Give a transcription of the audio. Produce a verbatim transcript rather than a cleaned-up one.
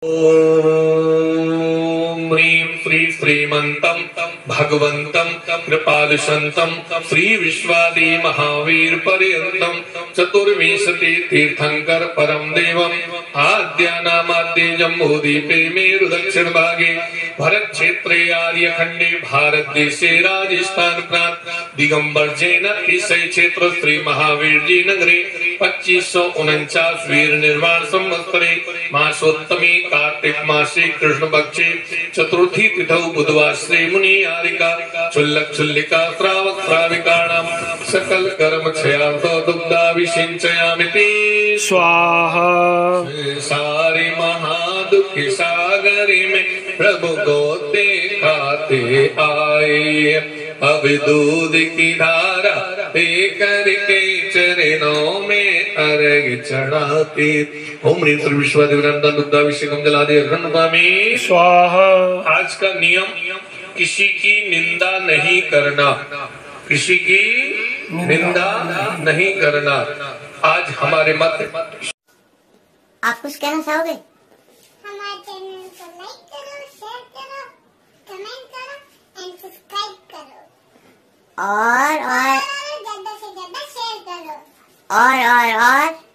ओम ह्रीं श्री श्रीमंतम भगवंतम कृपालुशंतम श्री विश्वादी महावीर पर्यंतम चतुर्विंशति तीर्थंकर परम देवम आद्यानामाद्य जम्बूद्वीपे मेरु दक्षिण भागे भरत क्षेत्रे आर्य खंडे भारत देशे राजस्थान प्रांत दिगंबर जैन ईसाई क्षेत्र श्री महावीर जी नगरे पच्चीस सौ उनचास वीर निर्वाण संवत्सरे मासोत्तमी कार्तिक मासे कृष्ण पक्षे चतुर्थी तिथौ बुधवार श्री मुनि आरिका चुल्लक चुल्लिका श्रावक श्राविकाणाम सकल कर्म क्षयार्थ दुग्धाभिषिञ्चयामिति स्वाहा। सारे महादुखी सागरी में प्रभु गोते खाते आए, अब दूध की धारा दे करके चरणों में अर्घ चढ़ाते। ओम ह्रीं श्री विश्वादिवरंदन दुग्धाभिषेकम जलादि अर्घ्यनुपामि स्वाहा। आज का नियम, किसी की निंदा नहीं करना, किसी की निंदा नहीं करना। आज हमारे मत। आप कुछ कहना चाहोगे? हमारे चैनल को लाइक करो, शेयर करो, कमेंट करो एंड सब्सक्राइब करो और और ज्यादा से ज्यादा शेयर करो और और और